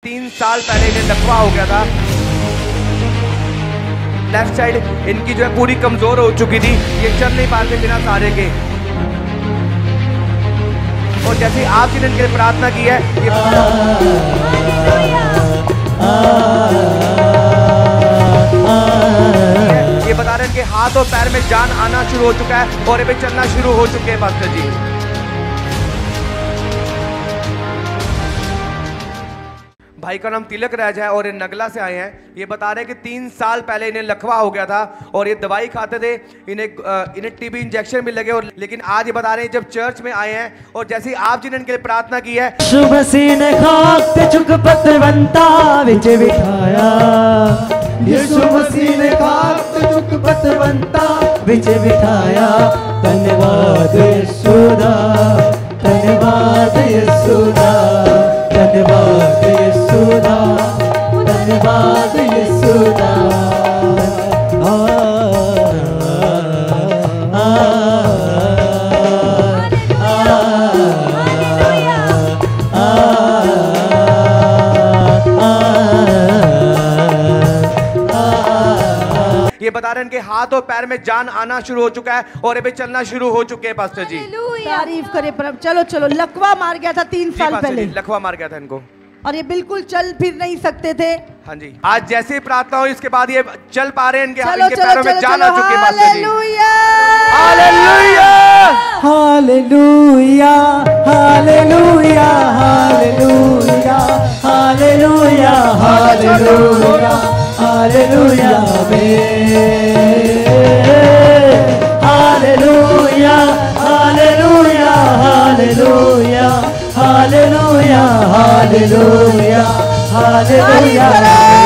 3 साल पहले इन्हें लकवा हो गया था। लेफ्ट साइड इनकी जो है पूरी कमजोर हो चुकी थी, ये चल नहीं पाते बिना सहारे के। और जैसे आप जिन्हें इनके लिए प्रार्थना की है, ये बता रहे हैं कि हाथ और पैर में जान आना शुरू हो चुका है और ये चलना शुरू हो चुके हैं पास्टर जी। भाई का नाम तिलक राज है और ये नगला से आए हैं। ये बता रहे हैं कि 3 साल पहले इन्हें लकवा हो गया था और ये दवाई खाते थे, इन्हें टीबी इंजेक्शन भी लगे। और लेकिन आज ये बता रहे हैं जब चर्च में आए हैं और जैसे आप जिन्हें इनके लिए प्रार्थना की है, शुभ सीने खाक ते चुक पतवंता विच बिठाया, यीशु मसीह ने खाक ते चुक पतवंता विच बिठाया। धन्यवाद यीशु दा, धन्यवाद यीशु दा, धन्यवाद यीशु दा, धन्यवाद यीशु दा। ये बता रहे हैं कि हाथ और पैर में जान आना शुरू हो चुका है और ये चलना शुरू हो चुके हैं पास्टर जी। तारीफ करे प्रभु। चलो चलो, लकवा मार गया था 3 साल पहले, लकवा मार गया था इनको और ये बिल्कुल चल फिर नहीं सकते थे। हाँ जी, आज जैसे ही प्रार्थना हुई इसके बाद ये चल पा रहे हैं, इनके पैरों में जान आ चुकी है pastor ji. Hallelujah hallelujah hallelujah hallelujah hallelujah hallelujah hallelujah hallelujah hallelujah hallelujah hallelujah hallelujah hallelujah.